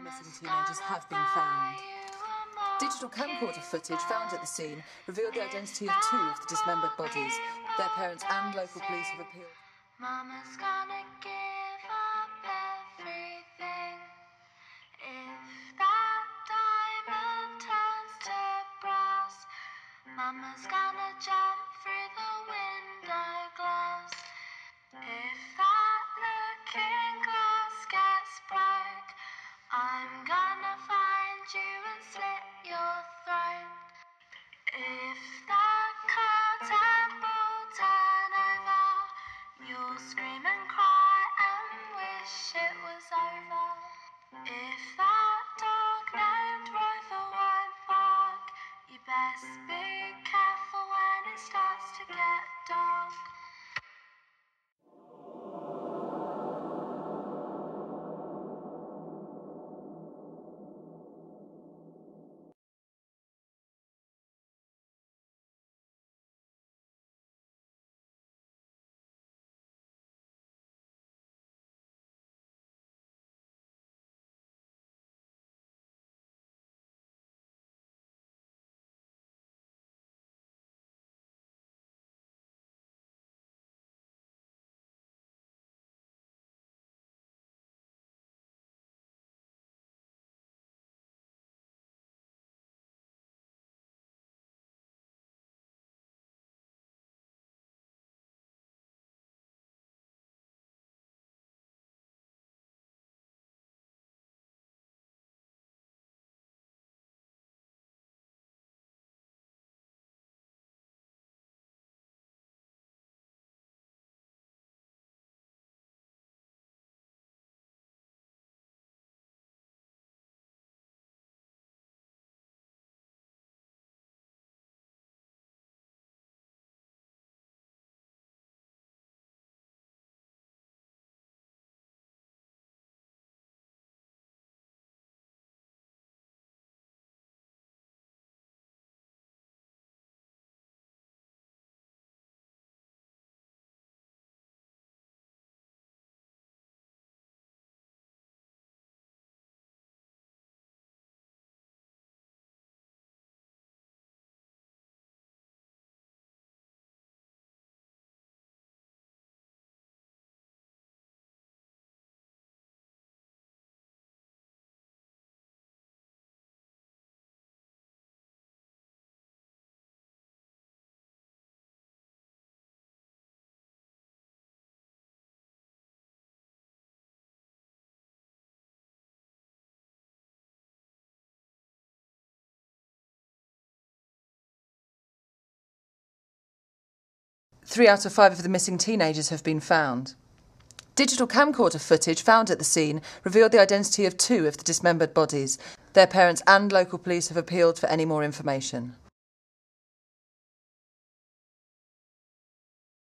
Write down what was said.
missing teenagers have been found. Digital camcorder footage found at the scene revealed the identity of two of the dismembered bodies. Their parents and local police have appealed. Mama's gonna give up everything if that diamond turns to brass. Mama's gonna jump through the window glass. If that looking glass gets broke, I'm gonna find you and slit your throat. If that curtain will turn over, you'll scream and cry and wish it was over. If that dog named Rover won't bark, you best be careful when it starts to get dark. Three out of five of the missing teenagers have been found. Digital camcorder footage found at the scene revealed the identity of two of the dismembered bodies. Their parents and local police have appealed for any more information.